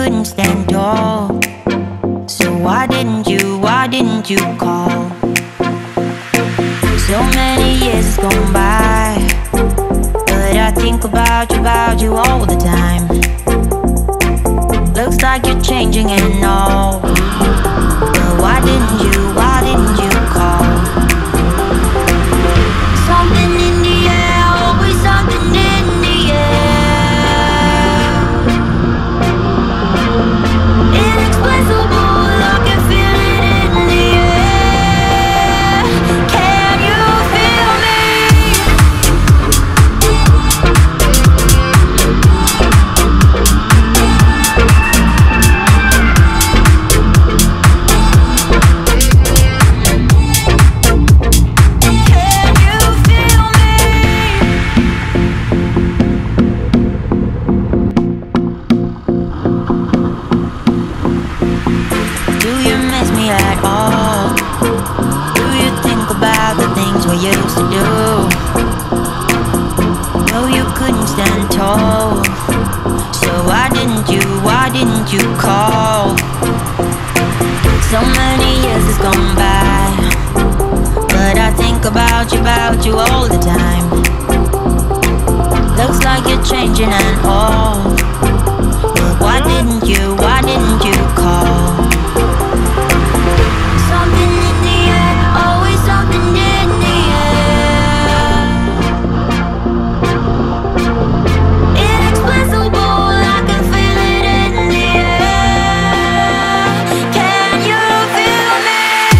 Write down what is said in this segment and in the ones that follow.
couldn't stand tall. So why didn't you call? So many years has gone by, but I think about you all the time. Looks like you're changing and all, but why didn't you call? Something in the air, always something in the air. Inexplicable, I can feel it in the air. Can you feel me? Used to do. No, you couldn't stand tall. So why didn't you call? So many years has gone by, but I think about you all the time. Looks like you're changing and all, but why didn't you call? Something in the air, always something in the air. Inexplicable, I can feel it in the air. Can you feel me?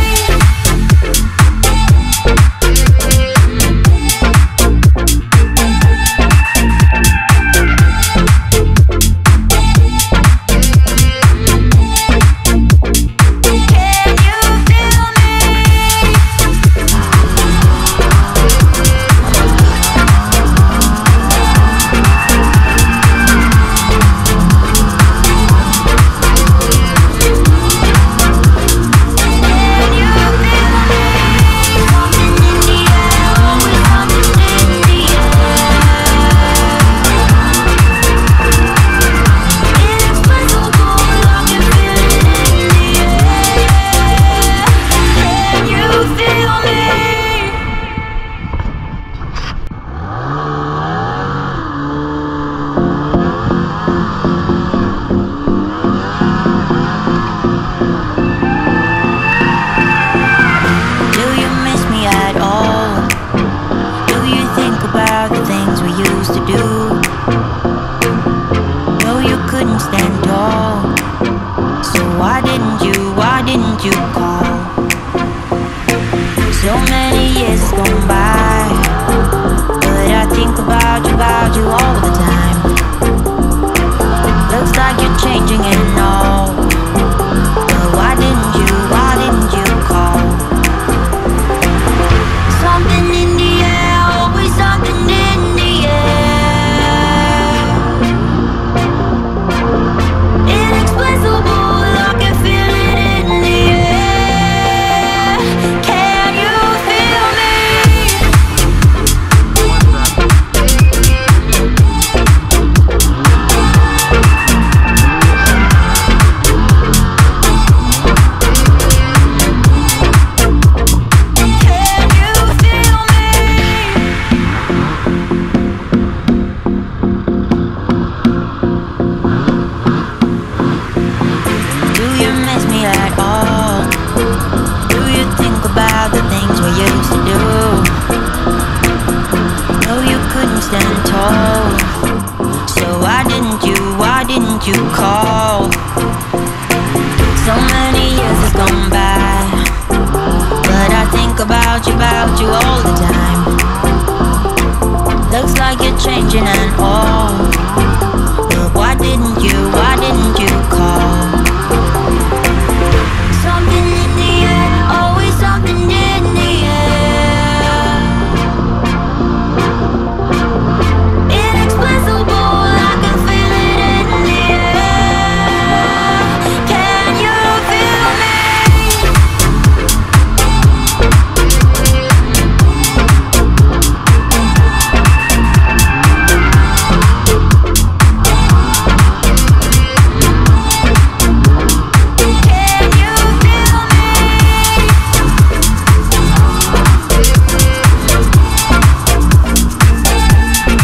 You call. So many years has gone by, but I think about you all the time. Looks like you're changing and all, but why didn't you call? Something in the air, always something in the air. Inexplicable, I can feel it in the air. Can you feel me? You call. So many years has gone by, but I think about you all the time. Looks like you're changing and all.